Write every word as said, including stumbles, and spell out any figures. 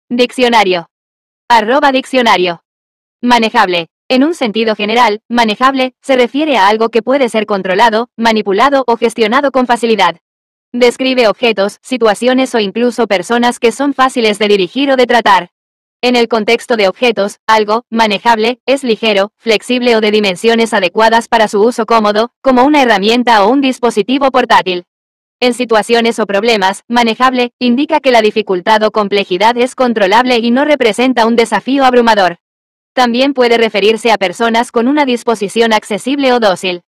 Diccionario. Arroba diccionario. Manejable. En un sentido general, manejable se refiere a algo que puede ser controlado, manipulado o gestionado con facilidad. Describe objetos, situaciones o incluso personas que son fáciles de dirigir o de tratar. En el contexto de objetos, algo, manejable, es ligero, flexible o de dimensiones adecuadas para su uso cómodo, como una herramienta o un dispositivo portátil. En situaciones o problemas, manejable indica que la dificultad o complejidad es controlable y no representa un desafío abrumador. También puede referirse a personas con una disposición accesible o dócil.